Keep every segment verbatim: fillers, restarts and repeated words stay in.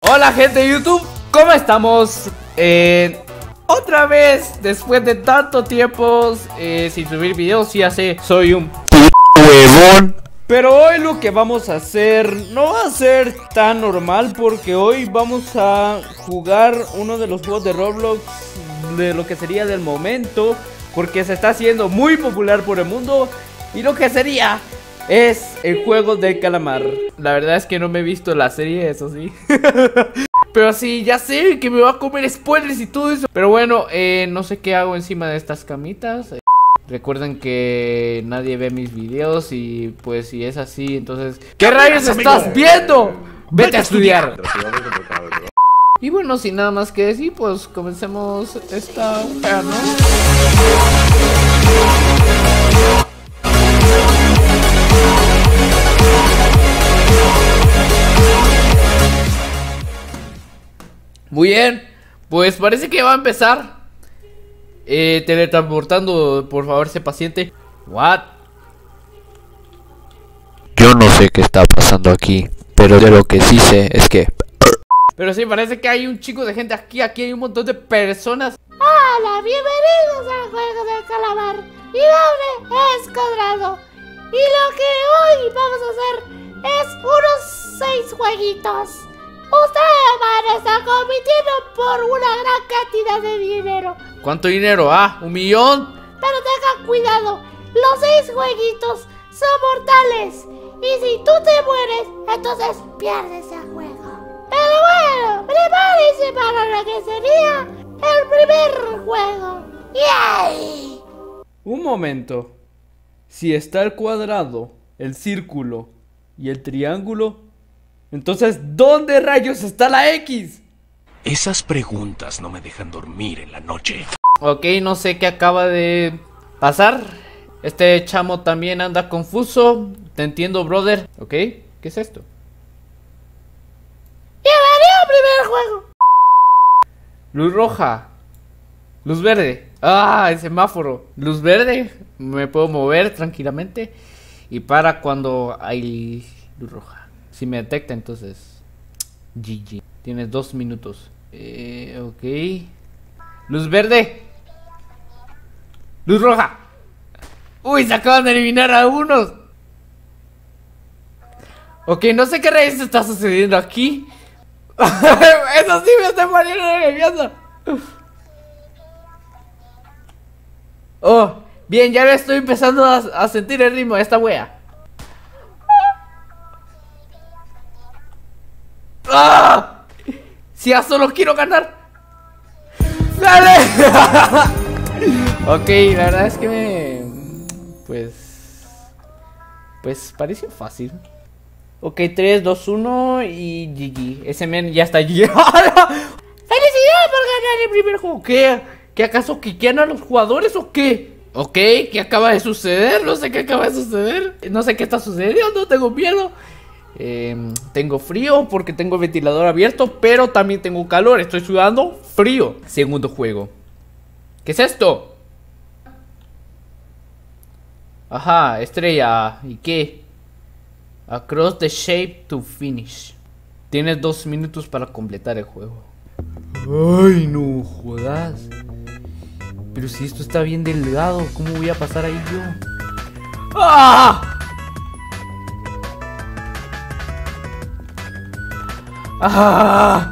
Hola gente de YouTube, ¿cómo estamos? Eh, otra vez, después de tanto tiempo eh, sin subir videos, ya sé, soy un huevón. Pero hoy lo que vamos a hacer no va a ser tan normal, porque hoy vamos a jugar uno de los juegos de Roblox de lo que sería del momento, porque se está haciendo muy popular por el mundo. Y lo que sería es el juego de calamar. La verdad es que no me he visto la serie, eso sí. Pero sí, ya sé que me va a comer spoilers y todo eso. Pero bueno, eh, no sé qué hago encima de estas camitas. Recuerden que nadie ve mis videos y pues si es así, entonces ¿qué rayos estás viendo? Vete a estudiar. Y bueno, sin nada más que decir, pues comencemos esta wea, ¿no? Muy bien, pues parece que va a empezar. Eh, teletransportando, por favor, sé paciente. What? Yo no sé qué está pasando aquí, pero de lo que sí sé es que... Pero sí, parece que hay un chico de gente aquí. Aquí hay un montón de personas. Hola, bienvenidos al juego de calamar. Mi nombre es Cuadrado. Y lo que hoy vamos a hacer es unos seis jueguitos. Ustedes van a estar compitiendo por una gran cantidad de dinero. ¿Cuánto dinero? Ah, un millón. Pero tengan cuidado, los seis jueguitos son mortales. Y si tú te mueres, entonces pierdes el juego. Pero bueno, prepárense para lo que sería el primer juego. ¡Yay! Un momento. Si está el cuadrado, el círculo y el triángulo, entonces ¿dónde rayos está la X? Esas preguntas no me dejan dormir en la noche. Ok, no sé qué acaba de pasar. Este chamo también anda confuso. Te entiendo, brother. Ok, ¿qué es esto? Bienvenido al primer juego. Luz roja. Luz verde. Ah, el semáforo. Luz verde. Me puedo mover tranquilamente. Y para cuando hay luz roja. Si me detecta, entonces G G. Tienes dos minutos. Eh, ok. Luz verde. Luz roja. Uy, se acaban de eliminar a unos. Ok, no sé qué rayos está sucediendo aquí. Eso sí me está poniendo nervioso. Oh, bien, ya estoy empezando a, a sentir el ritmo de esta wea. ¡Ah! Si ya solo quiero ganar. ¡Dale! Ok, la verdad es que me... Pues... Pues pareció fácil. Ok, tres, dos, uno y G G. Ese men ya está allí. ¡Felicidades por ganar el primer juego! ¿Qué? ¿Qué acaso quiquean a los jugadores o qué? Ok, ¿qué acaba de suceder? No sé qué acaba de suceder. No sé qué está sucediendo, tengo miedo. Eh, tengo frío porque tengo el ventilador abierto, pero también tengo calor, estoy sudando frío. Segundo juego. ¿Qué es esto? Ajá, estrella. ¿Y qué? Across the shape to finish. Tienes dos minutos para completar el juego. Ay, no jodas. Pero si esto está bien delgado, ¿cómo voy a pasar ahí yo? ¡Ah! ¡Ah!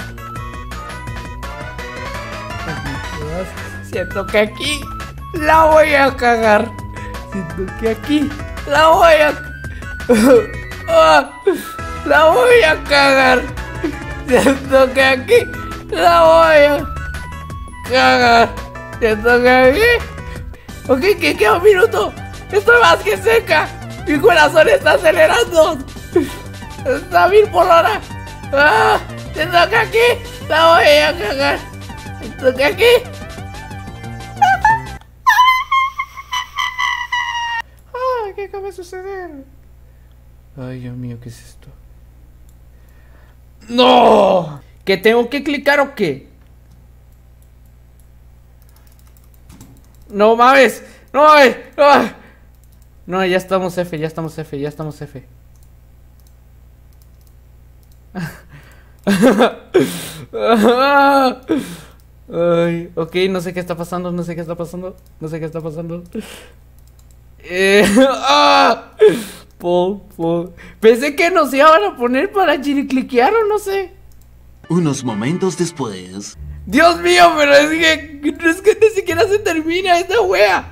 Siento que aquí la voy a cagar. Siento que aquí la voy a... ¡Ah! La voy a cagar. Siento que aquí la voy a cagar. Siento que aquí... Ok, que queda un minuto. Estoy más que seca. Mi corazón está acelerando. Está a mil por hora. ¡Ah! Siento que aquí la voy a cagar. Siento que aquí... ¡Ah! ¿Qué acaba de suceder? Ay, Dios mío, ¿qué es esto? ¡No! ¿Que tengo que clicar o qué? No mames, no mames, no mames. No, ya estamos F, ya estamos F, ya estamos F. Ay, ok, no sé qué está pasando, no sé qué está pasando, no sé qué está pasando. Eh, ah, po, po. Pensé que nos iban a poner para chiricliquear o no sé. Unos momentos después. Dios mío, pero es que, es que ni siquiera se termina esta wea.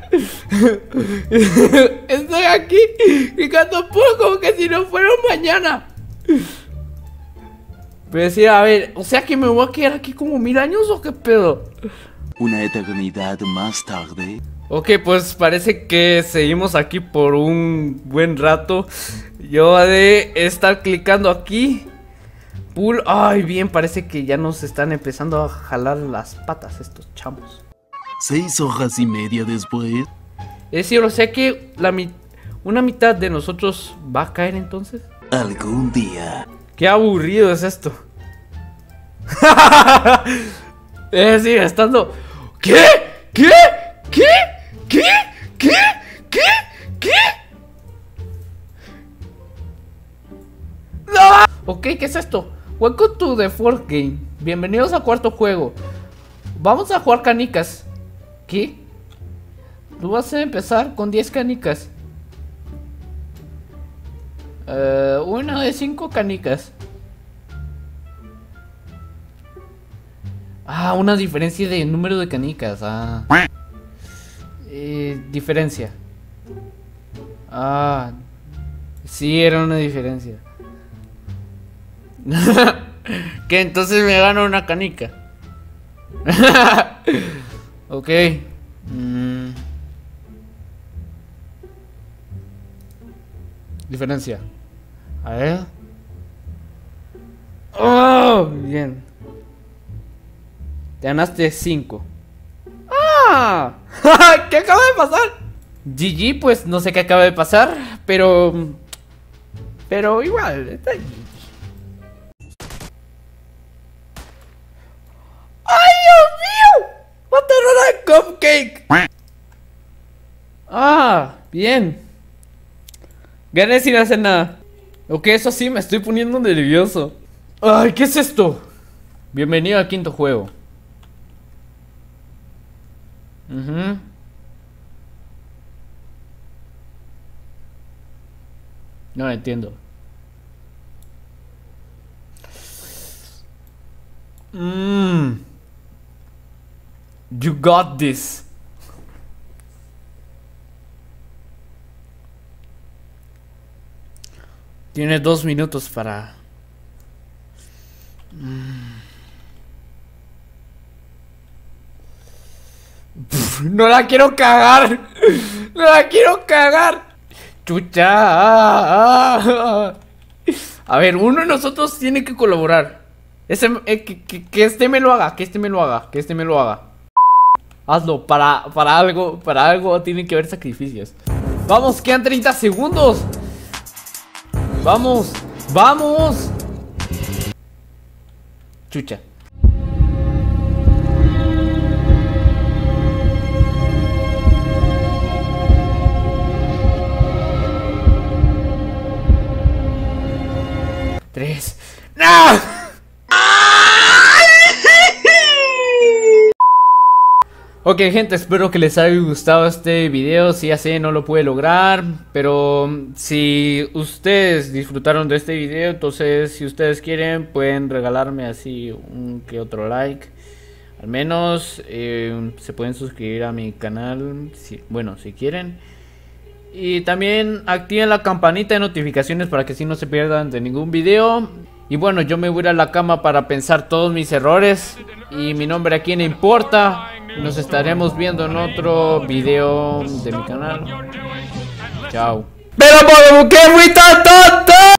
Estoy aquí picando puro como que si no fuera mañana. Pero decir, a ver, o sea que me voy a quedar aquí como mil años o qué pedo. Una eternidad más tarde. Ok, pues parece que seguimos aquí por un buen rato. Yo he de estar clicando aquí. Pull. Ay, bien, parece que ya nos están empezando a jalar las patas estos chamos. Seis horas y media después. Es decir, o sea que la mi una mitad de nosotros va a caer entonces. Algún día. Qué aburrido es esto. Es decir, estando... ¿Qué? ¿Qué? ¿Qué? ¿Qué? ¿Qué? ¿Qué? ¿Qué? ¡No! Ok, ¿qué es esto? Welcome to the fourth game. Bienvenidos a cuarto juego. Vamos a jugar canicas. ¿Qué? Tú vas a empezar con diez canicas. Uh, una de cinco canicas. Ah, una diferencia de número de canicas. Ah. Eh, diferencia. Ah. Sí, era una diferencia. Que entonces me gano una canica. Ok. Mm. Diferencia. A ver. Oh, bien. Te ganaste cinco. ¡Ah! ¿Qué acaba de pasar? G G, pues no sé qué acaba de pasar, pero... Pero igual, está ahí. ¡Ay, Dios mío! ¡Mataron a Cupcake! Ah, bien. Gané sin hacer nada. Ok, eso sí, me estoy poniendo nervioso. Ay, ¿qué es esto? Bienvenido al quinto juego. Uh-huh. No entiendo. Mmm. You got this. Tienes dos minutos para... Mm. Pff, no la quiero cagar. No la quiero cagar. Chucha. Ah, ah. A ver, uno de nosotros tiene que colaborar. Ese, eh, que, que, que este me lo haga. Que este me lo haga. Que este me lo haga. Hazlo. Para, para algo. Para algo tienen que haber sacrificios. Vamos, quedan treinta segundos. Vamos. Vamos. Chucha. Tres. ¡No! Ok, gente, espero que les haya gustado este video. Si ya sé, no lo pude lograr, pero si ustedes disfrutaron de este video, entonces si ustedes quieren pueden regalarme así un que otro like. Al menos eh, se pueden suscribir a mi canal, si, bueno, si quieren. Y también activen la campanita de notificaciones para que así no se pierdan de ningún video. Y bueno, yo me voy a ir a la cama para pensar todos mis errores. Y mi nombre aquí no importa. Nos estaremos viendo en otro video de mi canal. Chao. ¡Pero por qué fui tan tonto!